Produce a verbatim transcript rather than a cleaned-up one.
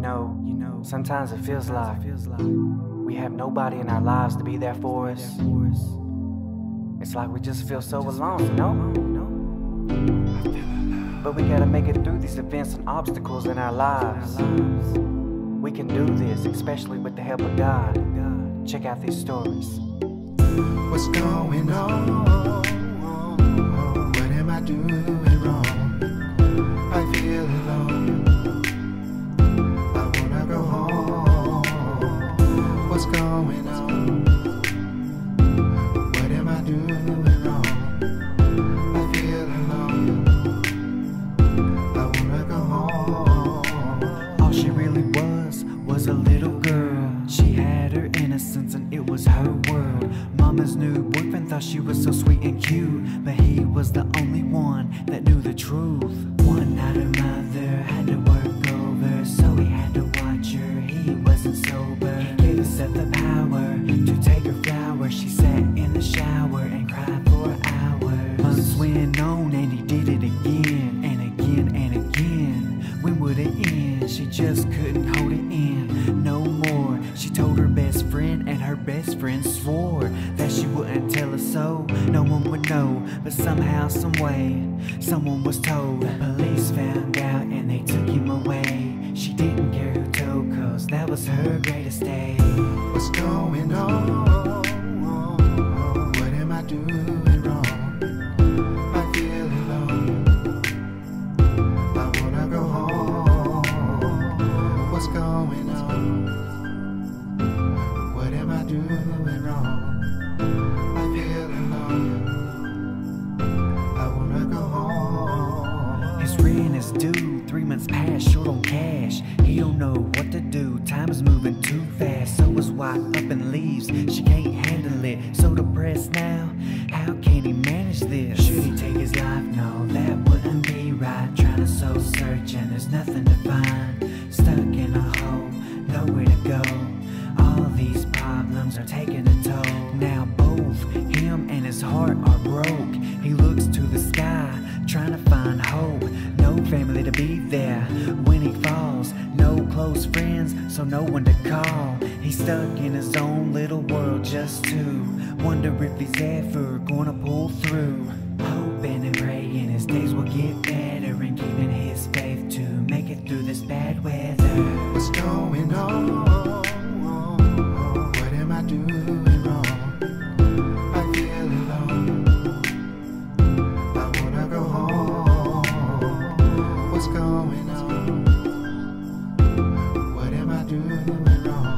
know, you know, sometimes it feels like we have nobody in our lives to be there for us. It's like we just feel so alone, you know? But we gotta make it through these events and obstacles in our lives. We can do this, especially with the help of God. Check out these stories. What's going on? What am I doing wrong? I feel alone. I wanna go home. What's going on? What am I doing wrong? I feel alone. I wanna go home. All she really was was a little girl. She had her innocence and it was her world. Mama's new boyfriend thought she was so sweet and cute, but he was the only one that knew the truth. One night her mother had to work over, so he had to watch her, he wasn't sober. He gave herself the power to take her flower. She sat in the shower and cried for hours. Months went on and he did it again, and again and again. When would it end? She just couldn't hold it in no more. She told her best friend, and her best friend swore that she wouldn't tell her so no one would know. But somehow, someway, someone was told. The police found out and they took him away. She didn't care who told, cause that was her greatest day. What's going on? What am I doing wrong? I feel alone. I wanna go home. What's going on? What am I doing wrong? I feel alone. I wanna go home. His rent is due, three months past, short on cash. He don't know what to do, time is moving too fast. So his wife up and leaves, she can't handle it. So depressed now, how can he manage this? Should he take his life? No, that wouldn't be right. Trying to soul search and there's nothing to find. Stuck in a hole, nowhere to go. All these problems are taking a toll. Now both him and his heart are broke. He looks to the sky, trying to find hope. No family to be there when he falls. No close friends, so no one to call. He's stuck in his own little world just to wonder if he's ever gonna pull through. Hoping and praying his days will get better, and keeping his faith to make it through this bad weather. What's going on? What am I doing wrong? I feel alone. I wanna go home. What's going on? What am I doing wrong?